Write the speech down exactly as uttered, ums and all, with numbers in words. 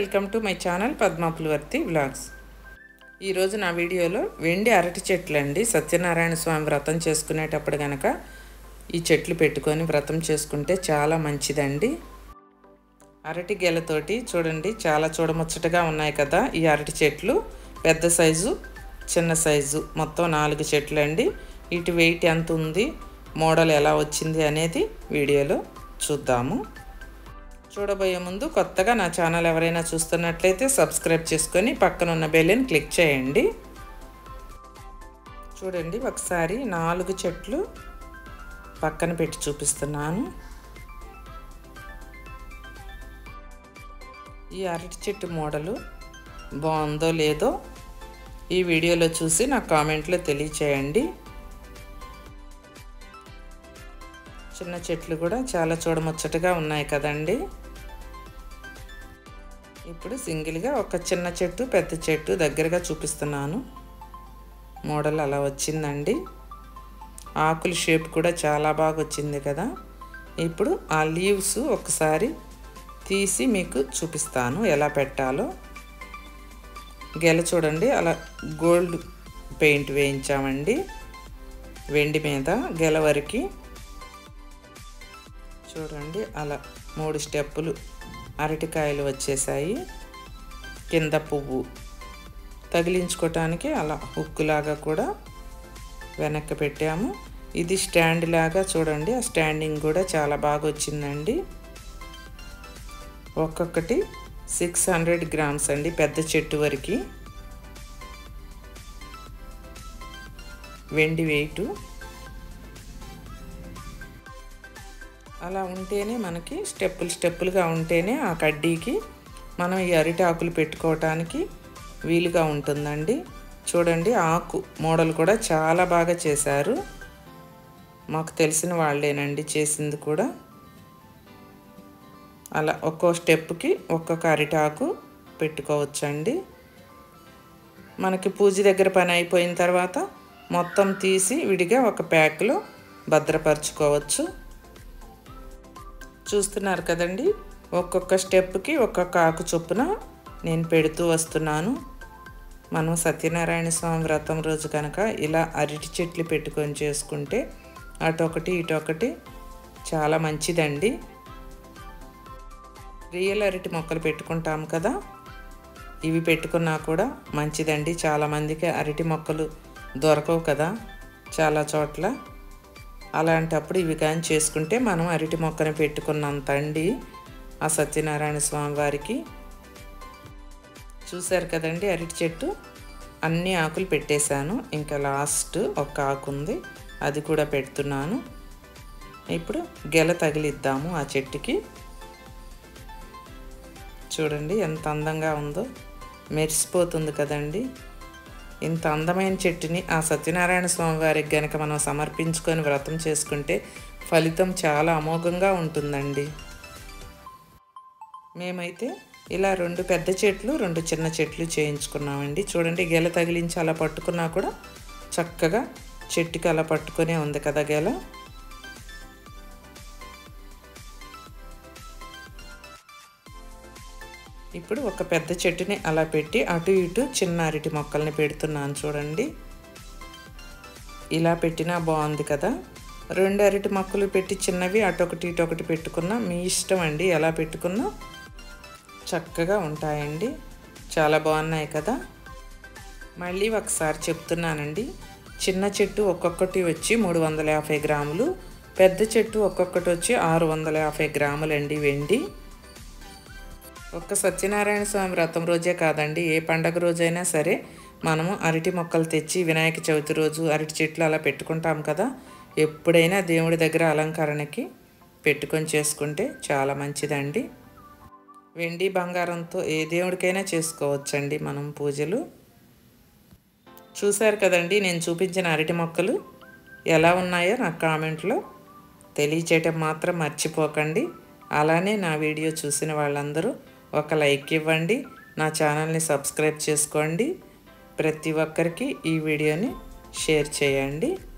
Welcome to my channel Padmapulavarthi vlogs. ఈరోజు నా వీడియోలో వెండి అరటి చెట్లు అండి. సత్యనారాయణ స్వామి వ్రతం చేసుకునేటప్పుడు కనుక ఈ చెట్లు పెట్టుకొని వ్రతం చేసుకుంటే చాలా మంచిదండి. అరటి గెలతోటి చూడండి చాలా చూడముచ్చటగా ఉన్నాయి కదా ఈ అరటి చెట్లు. పెద్ద సైజు చిన్న సైజు మొత్తం నాలుగు చెట్లు అండి. వీటి వెయిట్ ఎంత ఉంది, మోడల్ ఎలా వచ్చింది అనేది వీడియోలో చూద్దాము. చూడబోయే ముందు కొత్తగా నా ఛానల్ ఎవరైనా చూస్తున్నట్లయితే సబ్స్క్రైబ్ చేసుకొని పక్కన ఉన్న బెల్ని క్లిక్ చేయండి. చూడండి ఒకసారి నాలుగు చెట్లు పక్కన పెట్టి చూపిస్తున్నాను. ఈ అరటి చెట్టు మోడలు బాగుందో లేదో ఈ వీడియోలో చూసి నాకు కామెంట్లో తెలియచేయండి. చిన్న చెట్లు కూడా చాలా చూడముచ్చటగా ఉన్నాయి కదండి. ఇప్పుడు సింగిల్గా ఒక చిన్న చెట్టు పెద్ద చెట్టు దగ్గరగా చూపిస్తున్నాను. మోడల్ అలా వచ్చిందండి. ఆకుల షేప్ కూడా చాలా బాగా వచ్చింది కదా. ఇప్పుడు ఆ లీవ్స్ ఒకసారి తీసి మీకు చూపిస్తాను ఎలా పెట్టాలో. గెల చూడండి అలా గోల్డ్ పెయింట్ వేయించామండి వెండి మీద గెల వరకు. చూడండి అలా మూడు స్టెప్పులు అరటికాయలు వచ్చేసాయి. కింద పువ్వు తగిలించుకోవటానికి అలా హుక్కులాగా కూడా వెనక్కి పెట్టాము. ఇది స్టాండ్ లాగా చూడండి, ఆ స్టాండింగ్ కూడా చాలా బాగా వచ్చిందండి. ఒక్కొక్కటి సిక్స్ హండ్రెడ్ గ్రామ్స్ అండి పెద్ద చెట్టు వరకు వెండి వెయిట్. అలా ఉంటేనే మనకి స్టెప్పులు స్టెప్పులుగా ఉంటేనే ఆ కడ్డీకి మనం ఈ అరటి ఆకులు పెట్టుకోవటానికి వీలుగా ఉంటుందండి. చూడండి ఆకు మోడల్ కూడా చాలా బాగా చేశారు. మాకు తెలిసిన వాళ్ళేనండి చేసింది కూడా. అలా ఒక్కో స్టెప్కి ఒక్కొక్క అరటి ఆకు పెట్టుకోవచ్చండి. మనకి పూజ దగ్గర పని అయిపోయిన తర్వాత మొత్తం తీసి విడిగా ఒక ప్యాక్లో భద్రపరచుకోవచ్చు. చూస్తున్నారు కదండి, ఒక్కొక్క స్టెప్కి ఒక్కొక్క ఆకు చొప్పున నేను పెడుతూ వస్తున్నాను. మనం సత్యనారాయణ స్వామి వ్రతం రోజు కనుక ఇలా అరటి చెట్లు పెట్టుకొని చేసుకుంటే అటొకటి ఇటొకటి చాలా మంచిదండి. రియల్ అరటి మొక్కలు పెట్టుకుంటాము కదా, ఇవి పెట్టుకున్నా కూడా మంచిదండి. చాలామందికి అరటి మొక్కలు దొరకవు కదా చాలా చోట్ల. అలాంటప్పుడు ఇవి కానీ చేసుకుంటే మనం అరటి మొక్కను పెట్టుకున్నంత అండి ఆ సత్యనారాయణ స్వామి వారికి. చూశారు కదండి అరటి చెట్టు అన్ని ఆకులు పెట్టేశాను. ఇంకా లాస్ట్ ఒక ఆకు ఉంది, అది కూడా పెడుతున్నాను. ఇప్పుడు గెల తగిలిద్దాము ఆ చెట్టుకి. చూడండి ఎంత అందంగా ఉందో, మెరిసిపోతుంది కదండి. ఇంత అందమైన చెట్టుని ఆ సత్యనారాయణ స్వామి వారికి గనక మనం సమర్పించుకొని వ్రతం చేసుకుంటే ఫలితం చాలా అమోఘంగా ఉంటుందండి. మేమైతే ఇలా రెండు పెద్ద చెట్లు రెండు చిన్న చెట్లు చేయించుకున్నామండి. చూడండి గెల తగిలించి అలా పట్టుకున్నా కూడా చక్కగా చెట్టుకి అలా పట్టుకునే ఉంది కదా గెల. ఇప్పుడు ఒక పెద్ద చెట్టుని అలా పెట్టి అటు ఇటు చిన్న అరటి మొక్కల్ని పెడుతున్నాను. చూడండి ఇలా పెట్టినా బాగుంది కదా. రెండు అరటి మొక్కలు పెట్టి చిన్నవి అటొకటి ఇటొకటి పెట్టుకున్నా మీ ఇష్టం అండి, ఎలా పెట్టుకున్నా చక్కగా ఉంటాయండి. చాలా బాగున్నాయి కదా. మళ్ళీ ఒకసారి చెప్తున్నానండి, చిన్న చెట్టు ఒక్కొక్కటి వచ్చి మూడు వందల యాభై గ్రాములు, పెద్ద చెట్టు ఒక్కొక్కటి వచ్చి ఆరు వందల యాభై గ్రాములండి వెండి. ఒక్క సత్యనారాయణ స్వామి వ్రతం రోజే కాదండి, ఏ పండగ రోజైనా సరే మనము అరటి మొక్కలు తెచ్చి వినాయక చవితి రోజు అరటి చెట్లు అలా పెట్టుకుంటాం కదా. ఎప్పుడైనా దేవుడి దగ్గర అలంకరణకి పెట్టుకొని చేసుకుంటే చాలా మంచిదండి. వెండి బంగారంతో ఏ దేవుడికైనా చేసుకోవచ్చండి మనం పూజలు. చూశారు కదండి నేను చూపించిన అరటి మొక్కలు ఎలా ఉన్నాయో నాకు కామెంట్లో తెలియచేయటం మాత్రం మర్చిపోకండి. అలానే నా వీడియో చూసిన వాళ్ళందరూ ఒక లైక్ ఇవ్వండి, నా ఛానల్ని సబ్స్క్రైబ్ చేసుకోండి, ప్రతి ఒక్కరికి ఈ వీడియోని షేర్ చేయండి.